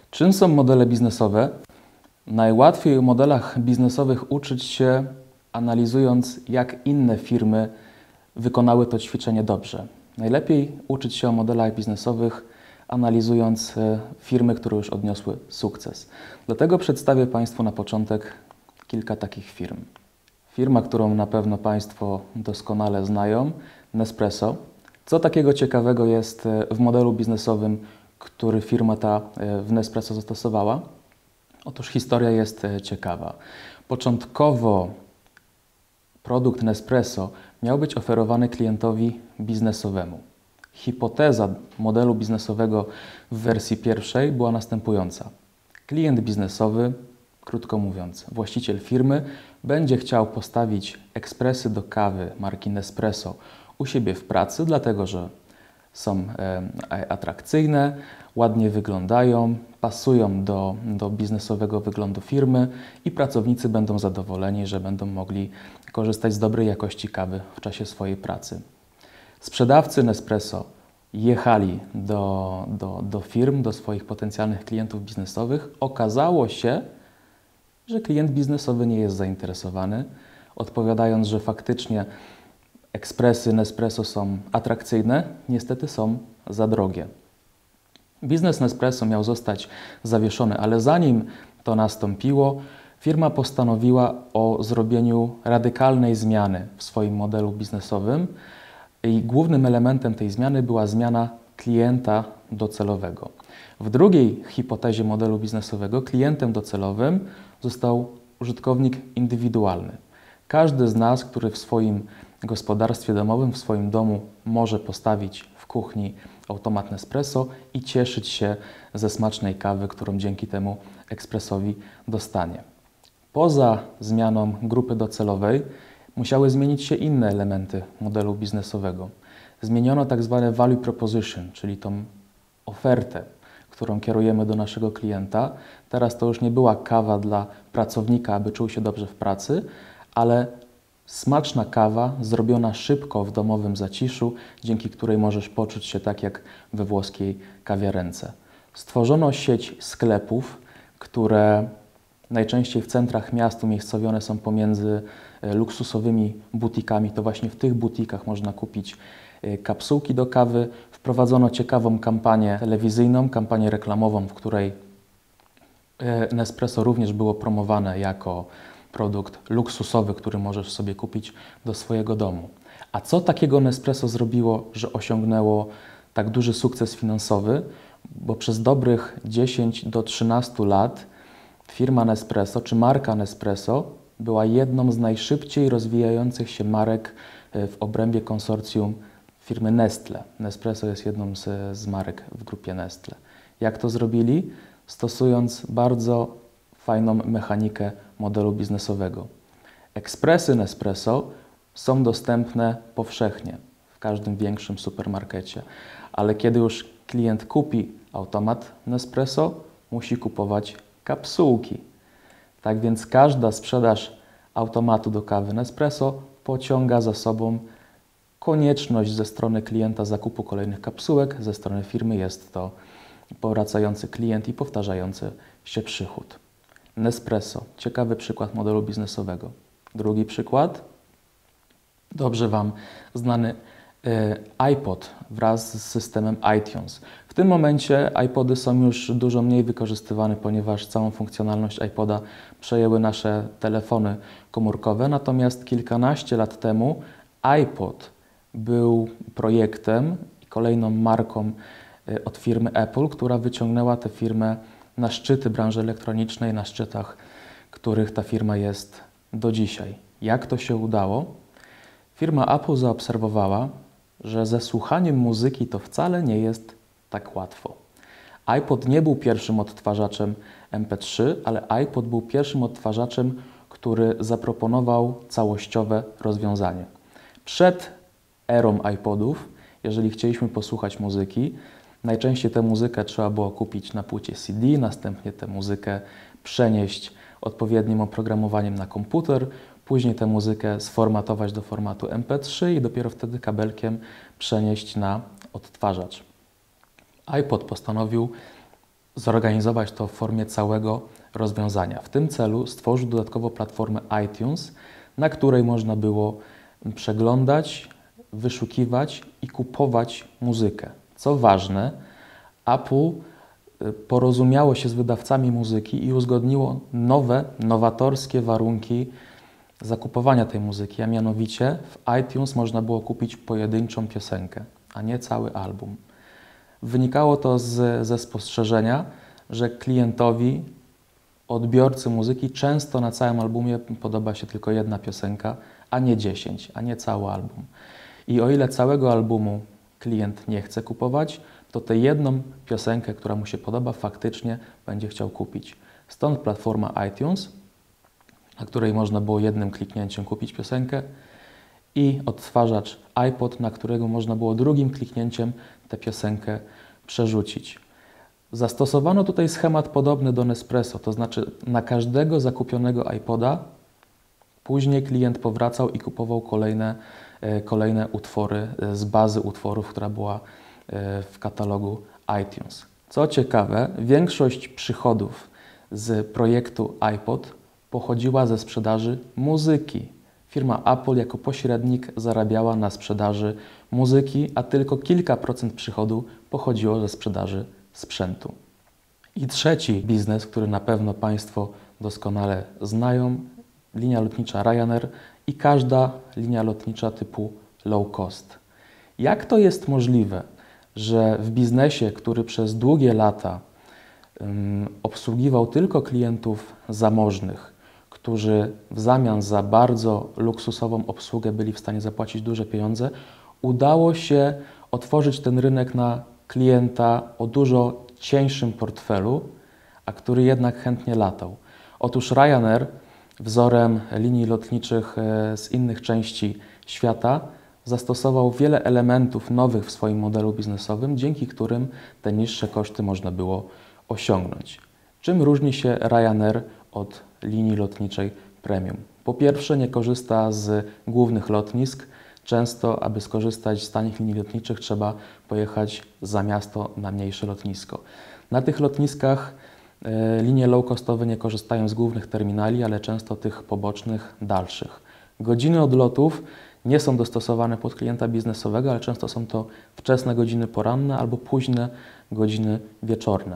Czym są modele biznesowe? Najłatwiej o modelach biznesowych uczyć się, analizując, jak inne firmy wykonały to ćwiczenie dobrze. Najlepiej uczyć się o modelach biznesowych, analizując firmy, które już odniosły sukces. Dlatego przedstawię Państwu na początek kilka takich firm. Firma, którą na pewno Państwo doskonale znają, Nespresso. Co takiego ciekawego jest w modelu biznesowym, który firma ta w Nespresso zastosowała? Otóż historia jest ciekawa. Początkowo produkt Nespresso miał być oferowany klientowi biznesowemu. Hipoteza modelu biznesowego w wersji pierwszej była następująca. Klient biznesowy, krótko mówiąc, właściciel firmy, będzie chciał postawić ekspresy do kawy marki Nespresso u siebie w pracy, dlatego że są atrakcyjne, ładnie wyglądają, pasują do biznesowego wyglądu firmy i pracownicy będą zadowoleni, że będą mogli korzystać z dobrej jakości kawy w czasie swojej pracy. Sprzedawcy Nespresso jechali do firm, do swoich potencjalnych klientów biznesowych. Okazało się, że klient biznesowy nie jest zainteresowany, odpowiadając, że faktycznie ekspresy Nespresso są atrakcyjne, niestety są za drogie. Biznes Nespresso miał zostać zawieszony, ale zanim to nastąpiło, firma postanowiła o zrobieniu radykalnej zmiany w swoim modelu biznesowym i głównym elementem tej zmiany była zmiana klienta docelowego. W drugiej hipotezie modelu biznesowego klientem docelowym został użytkownik indywidualny. Każdy z nas, który w swoim gospodarstwie domowym, w swoim domu może postawić w kuchni automat Nespresso i cieszyć się ze smacznej kawy, którą dzięki temu ekspresowi dostanie. Poza zmianą grupy docelowej musiały zmienić się inne elementy modelu biznesowego. Zmieniono tak zwane value proposition, czyli tą ofertę, którą kierujemy do naszego klienta. Teraz to już nie była kawa dla pracownika, aby czuł się dobrze w pracy, ale smaczna kawa zrobiona szybko w domowym zaciszu, dzięki której możesz poczuć się tak jak we włoskiej kawiarence. Stworzono sieć sklepów, które najczęściej w centrach miast umiejscowione są pomiędzy luksusowymi butikami. To właśnie w tych butikach można kupić kapsułki do kawy. Wprowadzono ciekawą kampanię telewizyjną, kampanię reklamową, w której Nespresso również było promowane jako produkt luksusowy, który możesz sobie kupić do swojego domu. A co takiego Nespresso zrobiło, że osiągnęło tak duży sukces finansowy? Bo przez dobrych 10 do 13 lat firma Nespresso, czy marka Nespresso była jedną z najszybciej rozwijających się marek w obrębie konsorcjum firmy Nestle. Nespresso jest jedną z marek w grupie Nestle. Jak to zrobili? Stosując bardzo fajną mechanikę modelu biznesowego. Ekspresy Nespresso są dostępne powszechnie w każdym większym supermarkecie, ale kiedy już klient kupi automat Nespresso, musi kupować kapsułki. Tak więc każda sprzedaż automatu do kawy Nespresso pociąga za sobą konieczność ze strony klienta zakupu kolejnych kapsułek, ze strony firmy jest to powracający klient i powtarzający się przychód. Nespresso. Ciekawy przykład modelu biznesowego. Drugi przykład. Dobrze Wam znany iPod wraz z systemem iTunes. W tym momencie iPody są już dużo mniej wykorzystywane, ponieważ całą funkcjonalność iPoda przejęły nasze telefony komórkowe. Natomiast kilkanaście lat temu iPod był projektem i kolejną marką od firmy Apple, która wyciągnęła tę firmę na szczyty branży elektronicznej, na szczytach, których ta firma jest do dzisiaj. Jak to się udało? Firma Apple zaobserwowała, że ze słuchaniem muzyki to wcale nie jest tak łatwo. iPod nie był pierwszym odtwarzaczem MP3, ale iPod był pierwszym odtwarzaczem, który zaproponował całościowe rozwiązanie. Przed erą iPodów, jeżeli chcieliśmy posłuchać muzyki, najczęściej tę muzykę trzeba było kupić na płycie CD, następnie tę muzykę przenieść odpowiednim oprogramowaniem na komputer, później tę muzykę sformatować do formatu MP3 i dopiero wtedy kabelkiem przenieść na odtwarzacz. iPod postanowił zorganizować to w formie całego rozwiązania. W tym celu stworzył dodatkowo platformę iTunes, na której można było przeglądać, wyszukiwać i kupować muzykę. Co ważne, Apple porozumiało się z wydawcami muzyki i uzgodniło nowe, nowatorskie warunki zakupowania tej muzyki, a mianowicie w iTunes można było kupić pojedynczą piosenkę, a nie cały album. Wynikało to ze spostrzeżenia, że klientowi, odbiorcy muzyki często na całym albumie podoba się tylko jedna piosenka, a nie 10, a nie cały album. I o ile całego albumu klient nie chce kupować, to tę jedną piosenkę, która mu się podoba, faktycznie będzie chciał kupić. Stąd platforma iTunes, na której można było jednym kliknięciem kupić piosenkę, i odtwarzacz iPod, na którego można było drugim kliknięciem tę piosenkę przerzucić. Zastosowano tutaj schemat podobny do Nespresso, to znaczy na każdego zakupionego iPoda później klient powracał i kupował kolejne utwory z bazy utworów, która była w katalogu iTunes. Co ciekawe, większość przychodów z projektu iPod pochodziła ze sprzedaży muzyki. Firma Apple jako pośrednik zarabiała na sprzedaży muzyki, a tylko kilka procent przychodu pochodziło ze sprzedaży sprzętu. I trzeci biznes, który na pewno Państwo doskonale znają, linia lotnicza Ryanair i każda linia lotnicza typu low cost. Jak to jest możliwe, że w biznesie, który przez długie lata obsługiwał tylko klientów zamożnych, którzy w zamian za bardzo luksusową obsługę byli w stanie zapłacić duże pieniądze, udało się otworzyć ten rynek na klienta o dużo cieńszym portfelu, a który jednak chętnie latał. Otóż Ryanair, wzorem linii lotniczych z innych części świata, zastosował wiele elementów nowych w swoim modelu biznesowym, dzięki którym te niższe koszty można było osiągnąć. Czym różni się Ryanair od linii lotniczej premium? Po pierwsze, nie korzysta z głównych lotnisk. Często, aby skorzystać z tanich linii lotniczych, trzeba pojechać za miasto na mniejsze lotnisko. Na tych lotniskach linie low-costowe nie korzystają z głównych terminali, ale często tych pobocznych, dalszych. Godziny odlotów nie są dostosowane pod klienta biznesowego, ale często są to wczesne godziny poranne albo późne godziny wieczorne.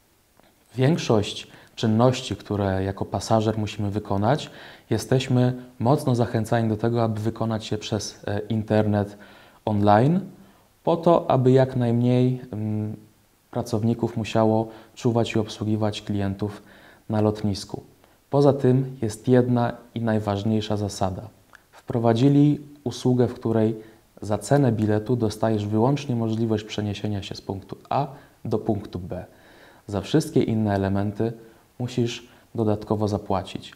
Większość czynności, które jako pasażer musimy wykonać, jesteśmy mocno zachęcani do tego, aby wykonać je przez internet online, po to, aby jak najmniej pracowników musiało czuwać i obsługiwać klientów na lotnisku. Poza tym jest jedna i najważniejsza zasada. Wprowadzili usługę, w której za cenę biletu dostajesz wyłącznie możliwość przeniesienia się z punktu A do punktu B. Za wszystkie inne elementy musisz dodatkowo zapłacić.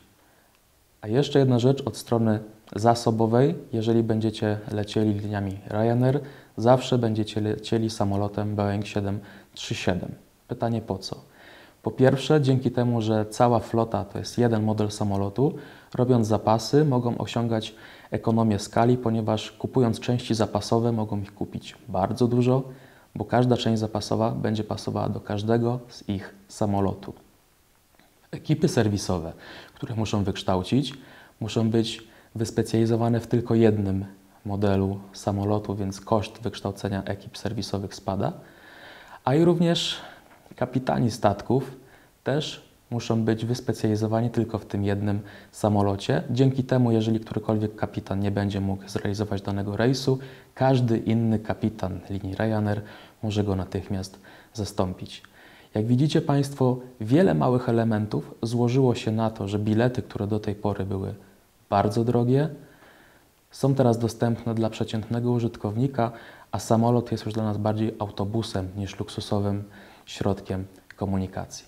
A jeszcze jedna rzecz od strony zasobowej. Jeżeli będziecie lecieli liniami Ryanair, zawsze będziecie lecieli samolotem Boeing 737. Pytanie po co? Po pierwsze, dzięki temu, że cała flota to jest jeden model samolotu, robiąc zapasy, mogą osiągać ekonomię skali, ponieważ kupując części zapasowe, mogą ich kupić bardzo dużo, bo każda część zapasowa będzie pasowała do każdego z ich samolotu. Ekipy serwisowe, które muszą wykształcić, muszą być wyspecjalizowane w tylko jednym modelu samolotu, więc koszt wykształcenia ekip serwisowych spada, a i również kapitani statków też muszą być wyspecjalizowani tylko w tym jednym samolocie. Dzięki temu, jeżeli którykolwiek kapitan nie będzie mógł zrealizować danego rejsu, każdy inny kapitan linii Ryanair może go natychmiast zastąpić. Jak widzicie Państwo, wiele małych elementów złożyło się na to, że bilety, które do tej pory były bardzo drogie, są teraz dostępne dla przeciętnego użytkownika, a samolot jest już dla nas bardziej autobusem niż luksusowym środkiem komunikacji.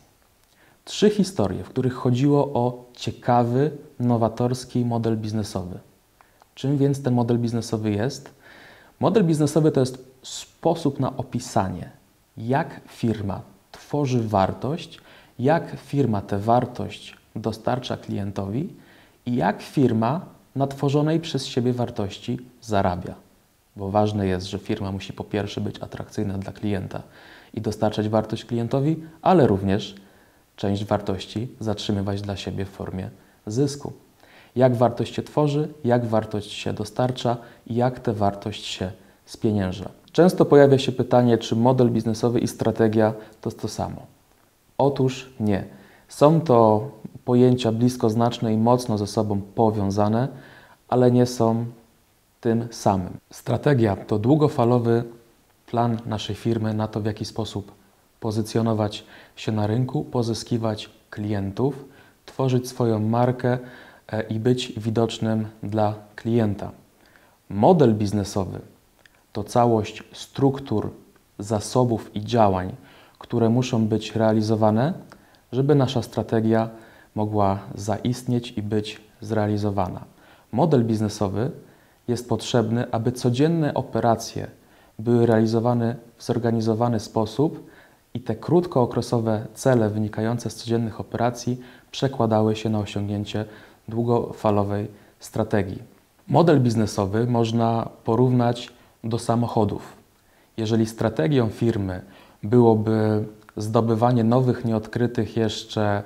3 historie, w których chodziło o ciekawy, nowatorski model biznesowy. Czym więc ten model biznesowy jest? Model biznesowy to jest sposób na opisanie, jak firma tworzy wartość, jak firma tę wartość dostarcza klientowi i jak firma na tworzonej przez siebie wartości zarabia. Bo ważne jest, że firma musi po pierwsze być atrakcyjna dla klienta i dostarczać wartość klientowi, ale również część wartości zatrzymywać dla siebie w formie zysku. Jak wartość się tworzy, jak wartość się dostarcza i jak tę wartość się spienięża. Często pojawia się pytanie, czy model biznesowy i strategia to samo. Otóż nie. Są to pojęcia bliskoznaczne i mocno ze sobą powiązane, ale nie są tym samym. Strategia to długofalowy plan naszej firmy na to, w jaki sposób pozycjonować się na rynku, pozyskiwać klientów, tworzyć swoją markę i być widocznym dla klienta. Model biznesowy to całość struktur, zasobów i działań, które muszą być realizowane, żeby nasza strategia mogła zaistnieć i być zrealizowana. Model biznesowy jest potrzebny, aby codzienne operacje były realizowane w zorganizowany sposób i te krótkookresowe cele wynikające z codziennych operacji przekładały się na osiągnięcie długofalowej strategii. Model biznesowy można porównać do samochodów. Jeżeli strategią firmy byłoby zdobywanie nowych, nieodkrytych jeszcze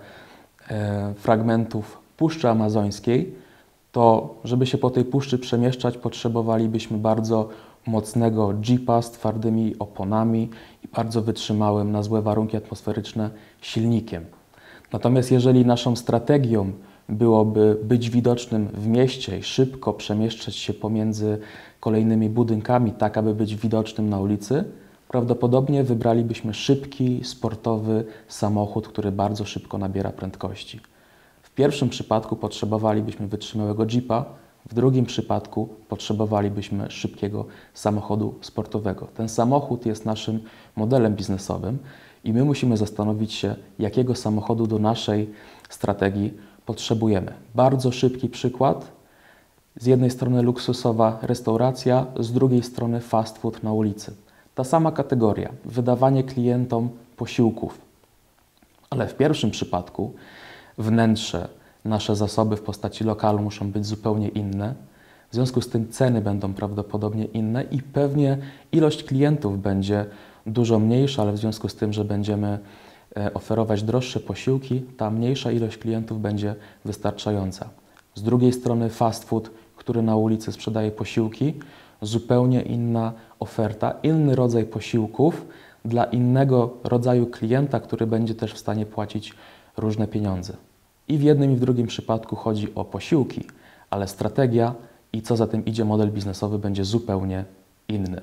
fragmentów Puszczy Amazońskiej, to żeby się po tej puszczy przemieszczać, potrzebowalibyśmy bardzo mocnego jeepa z twardymi oponami i bardzo wytrzymałym na złe warunki atmosferyczne silnikiem. Natomiast jeżeli naszą strategią byłoby być widocznym w mieście i szybko przemieszczać się pomiędzy kolejnymi budynkami, tak aby być widocznym na ulicy, prawdopodobnie wybralibyśmy szybki, sportowy samochód, który bardzo szybko nabiera prędkości. W pierwszym przypadku potrzebowalibyśmy wytrzymałego jeepa, w drugim przypadku potrzebowalibyśmy szybkiego samochodu sportowego. Ten samochód jest naszym modelem biznesowym i my musimy zastanowić się, jakiego samochodu do naszej strategii potrzebujemy. Bardzo szybki przykład. Z jednej strony luksusowa restauracja, z drugiej strony fast food na ulicy. Ta sama kategoria, wydawanie klientom posiłków. Ale w pierwszym przypadku wnętrze, nasze zasoby w postaci lokalu muszą być zupełnie inne. W związku z tym ceny będą prawdopodobnie inne i pewnie ilość klientów będzie dużo mniejsza, ale w związku z tym, że będziemy oferować droższe posiłki, ta mniejsza ilość klientów będzie wystarczająca. Z drugiej strony fast food, który na ulicy sprzedaje posiłki, zupełnie inna oferta, inny rodzaj posiłków dla innego rodzaju klienta, który będzie też w stanie płacić różne pieniądze. I w jednym i w drugim przypadku chodzi o posiłki, ale strategia i co za tym idzie model biznesowy będzie zupełnie inny.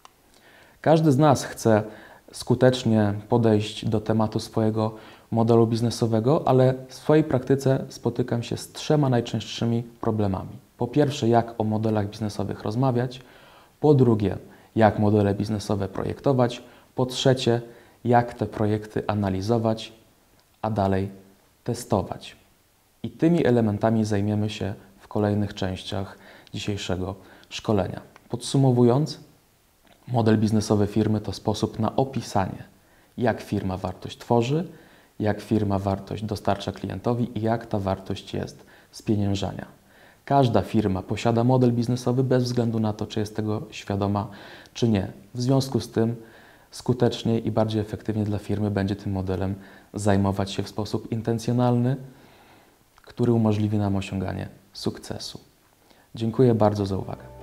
Każdy z nas chce skutecznie podejść do tematu swojego modelu biznesowego, ale w swojej praktyce spotykam się z 3 najczęstszymi problemami. Po pierwsze, jak o modelach biznesowych rozmawiać, po drugie, jak modele biznesowe projektować, po trzecie, jak te projekty analizować, a dalej testować. I tymi elementami zajmiemy się w kolejnych częściach dzisiejszego szkolenia. Podsumowując, model biznesowy firmy to sposób na opisanie, jak firma wartość tworzy, jak firma wartość dostarcza klientowi i jak ta wartość jest spieniężania. Każda firma posiada model biznesowy bez względu na to, czy jest tego świadoma, czy nie. W związku z tym skuteczniej i bardziej efektywnie dla firmy będzie tym modelem zajmować się w sposób intencjonalny, który umożliwi nam osiąganie sukcesu. Dziękuję bardzo za uwagę.